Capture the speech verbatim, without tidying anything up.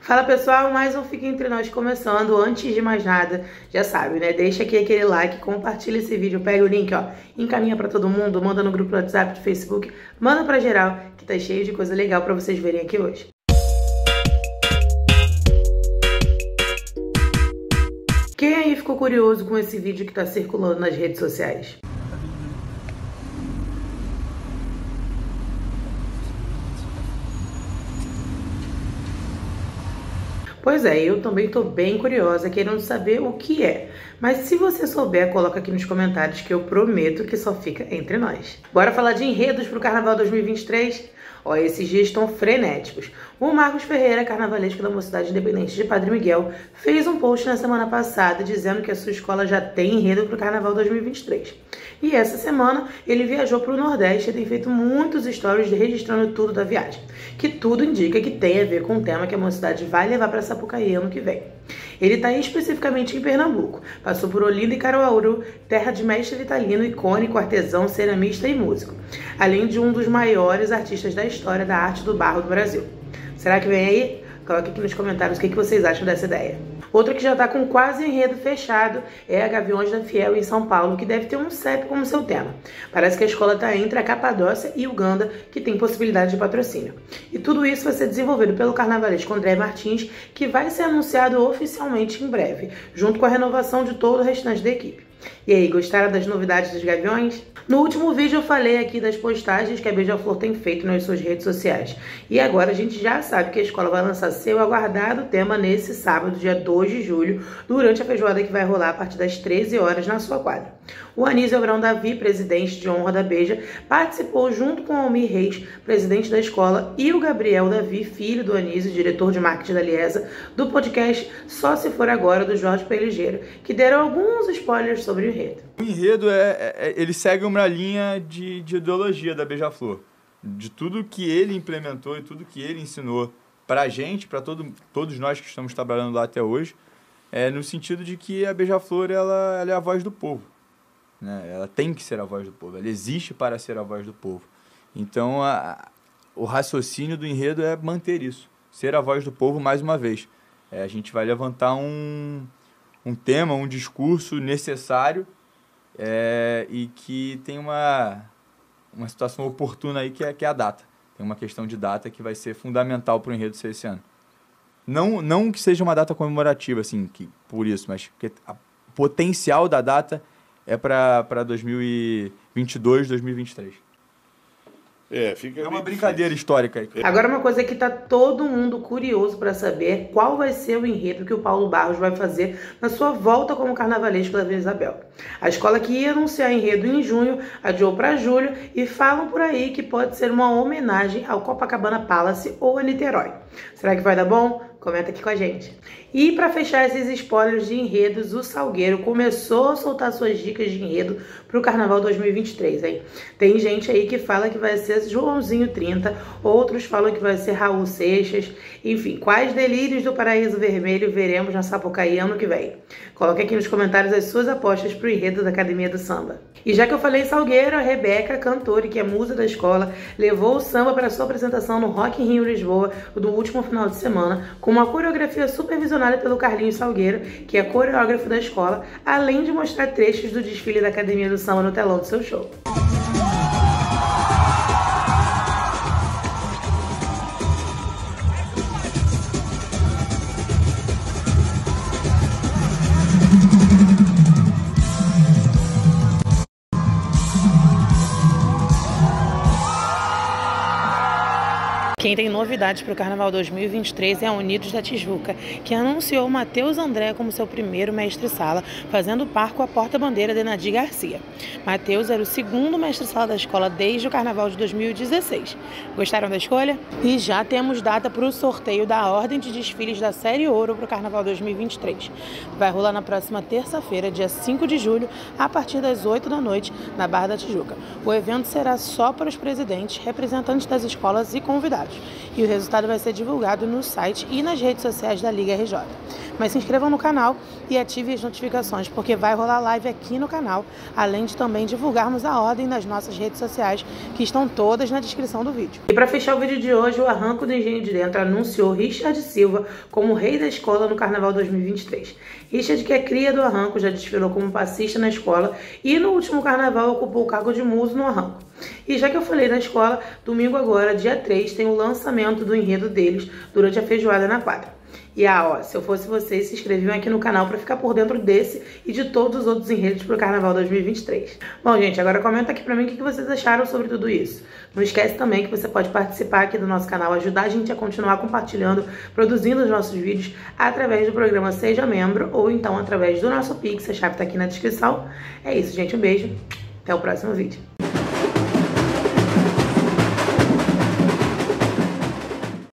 Fala pessoal, mais um Fica Entre Nós começando. Antes de mais nada, já sabe, né? Deixa aqui aquele like, compartilha esse vídeo, pega o link, ó, encaminha pra todo mundo, manda no grupo do WhatsApp, do Facebook, manda pra geral, que tá cheio de coisa legal pra vocês verem aqui hoje. Quem aí ficou curioso com esse vídeo que tá circulando nas redes sociais? Pois é, eu também tô bem curiosa, querendo saber o que é. Mas se você souber, coloca aqui nos comentários que eu prometo que só fica entre nós. Bora falar de enredos pro Carnaval dois mil e vinte e três? Ó, esses dias estão frenéticos. O Marcos Ferreira, carnavalesco da Mocidade Independente de Padre Miguel, fez um post na semana passada dizendo que a sua escola já tem enredo pro Carnaval dois mil e vinte e três. E essa semana ele viajou pro Nordeste e tem feito muitos stories registrando tudo da viagem, que tudo indica que tem a ver com o tema que a Mocidade vai levar para Sapucaí ano que vem. Ele está especificamente em Pernambuco, passou por Olinda e Caruaru, terra de mestre Vitalino, icônico, artesão, ceramista e músico, além de um dos maiores artistas da história da arte do barro do Brasil. Será que vem aí? Coloque aqui nos comentários o que vocês acham dessa ideia. Outra que já está com quase enredo fechado é a Gaviões da Fiel em São Paulo, que deve ter um C E P como seu tema. Parece que a escola está entre a Capadócia e Uganda, que tem possibilidade de patrocínio. E tudo isso vai ser desenvolvido pelo carnavalesco André Martins, que vai ser anunciado oficialmente em breve, junto com a renovação de todo o restante da equipe. E aí, gostaram das novidades dos Gaviões? No último vídeo eu falei aqui das postagens que a Beija-Flor tem feito nas suas redes sociais. E agora a gente já sabe que a escola vai lançar seu aguardado tema nesse sábado, dia dois de julho, durante a feijoada que vai rolar a partir das treze horas na sua quadra. O Anísio Abrão Davi, presidente de honra da Beija, participou junto com o Almir Reis, presidente da escola, e o Gabriel Davi, filho do Anísio, diretor de marketing da Liesa, do podcast Só Se For Agora, do Jorge Peligeiro, que deram alguns spoilers sobre o enredo. O enredo, é, é ele segue uma linha de, de ideologia da Beija-Flor, de tudo que ele implementou e tudo que ele ensinou para a gente, para todo, todos nós que estamos trabalhando lá até hoje, é, no sentido de que a Beija-Flor ela, ela é a voz do povo. Né? Ela tem que ser a voz do povo, ela existe para ser a voz do povo. Então, a, o raciocínio do enredo é manter isso, ser a voz do povo mais uma vez. É, a gente vai levantar um, um tema, um discurso necessário é, e que tem uma, uma situação oportuna aí, que é, que é a data. Tem uma questão de data que vai ser fundamental para o enredo ser esse ano. Não, não que seja uma data comemorativa, assim, que, por isso, mas que o potencial da data é para dois mil e vinte e dois, dois mil e vinte e três. É, fica é uma brincadeira difícil. Histórica aí. Agora, uma coisa que tá todo mundo curioso para saber qual vai ser o enredo que o Paulo Barros vai fazer na sua volta como carnavalesco da Vila Isabel. A escola que ia anunciar enredo em junho adiou para julho e falam por aí que pode ser uma homenagem ao Copacabana Palace ou a Niterói. Será que vai dar bom? Comenta aqui com a gente. E para fechar esses spoilers de enredos, o Salgueiro começou a soltar suas dicas de enredo para o Carnaval dois mil e vinte e três, hein? Tem gente aí que fala que vai ser Joãozinho trinta, outros falam que vai ser Raul Seixas. Enfim, quais delírios do Paraíso Vermelho veremos na Sapucaí ano que vem? Coloque aqui nos comentários as suas apostas para o enredo da Academia do Samba. E já que eu falei em Salgueiro, a Rebeca, cantora, que é musa da escola, levou o samba para sua apresentação no Rock in Rio Lisboa do último final de semana, com uma coreografia supervisionada pelo Carlinhos Salgueiro, que é coreógrafo da escola, além de mostrar trechos do desfile da Academia do Samba no telão do seu show. Quem tem novidades para o Carnaval dois mil e vinte e três é a Unidos da Tijuca, que anunciou Matheus André como seu primeiro mestre-sala, fazendo par com a porta-bandeira de Nadir Garcia. Matheus era o segundo mestre-sala da escola desde o Carnaval de dois mil e dezesseis. Gostaram da escolha? E já temos data para o sorteio da Ordem de Desfiles da Série Ouro para o Carnaval dois mil e vinte e três. Vai rolar na próxima terça-feira, dia cinco de julho, a partir das oito da noite, na Barra da Tijuca. O evento será só para os presidentes, representantes das escolas e convidados. e o resultado vai ser divulgado no site e nas redes sociais da Liga R J. Mas se inscrevam no canal e ativem as notificações, porque vai rolar live aqui no canal, além de também divulgarmos a ordem nas nossas redes sociais, que estão todas na descrição do vídeo. E para fechar o vídeo de hoje, o Arranco do Engenho de Dentro anunciou Richard Silva como rei da escola no Carnaval dois mil e vinte e três. Richard, que é cria do Arranco, já desfilou como passista na escola e no último carnaval ocupou o cargo de muso no Arranco. E já que eu falei da escola, domingo agora, dia três, tem o lançamento do enredo deles durante a feijoada na quadra. E ah, ó, se eu fosse vocês, se inscreviam aqui no canal para ficar por dentro desse e de todos os outros enredos pro Carnaval dois mil e vinte e três. Bom, gente, agora comenta aqui pra mim o que vocês acharam sobre tudo isso. Não esquece também que você pode participar aqui do nosso canal, ajudar a gente a continuar compartilhando, produzindo os nossos vídeos através do programa Seja Membro ou então através do nosso Pix, a chave tá aqui na descrição. É isso, gente, um beijo, até o próximo vídeo.